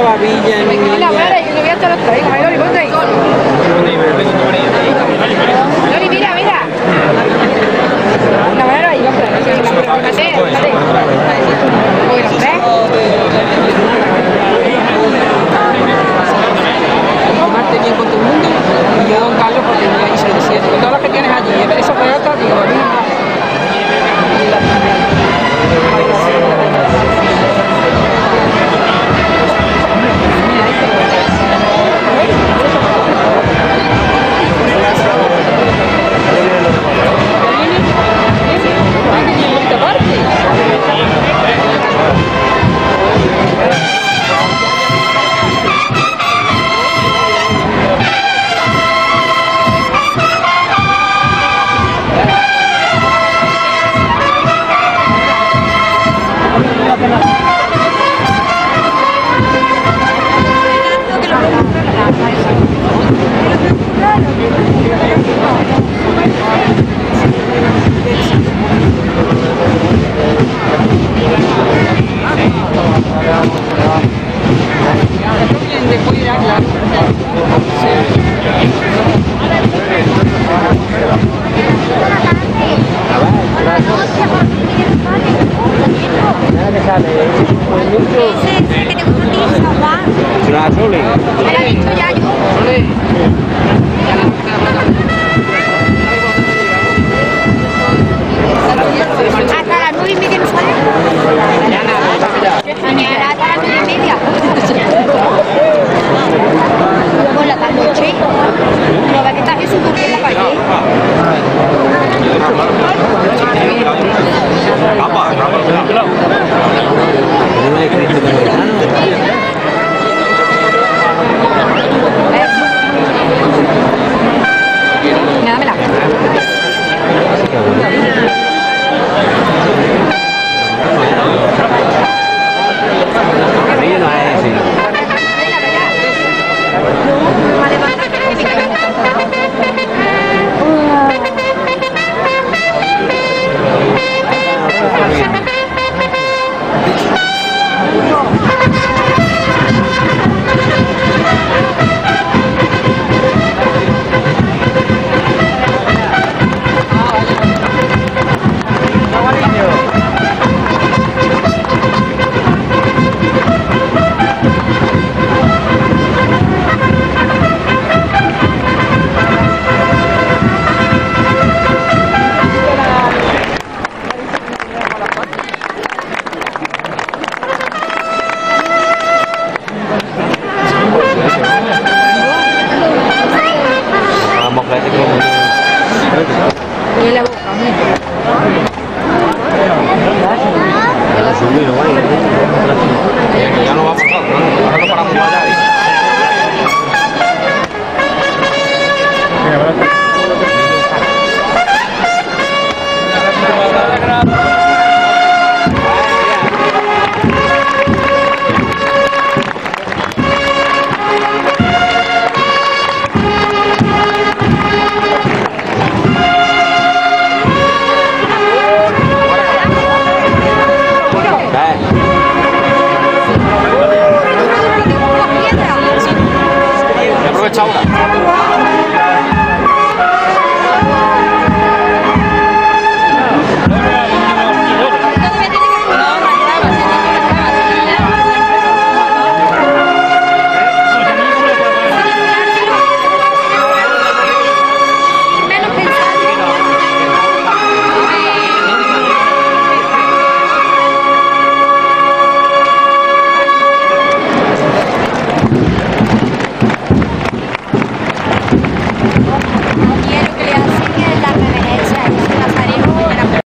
maravilla. Me cago en la madre, yo voy a estar los traigo. Ay, Lori, ponte ahí. Lori, mira, mira. La madre ahí, hombre. Mate. Bueno, ¿ves? Tomarte bien con todo el mundo. Y yo, don Carlos, porque no le hice el desierto. Con todas las que tienes allí. Eso fue otra, digo, Ya no va a pasar, ¿no? Ahora no paramos allá.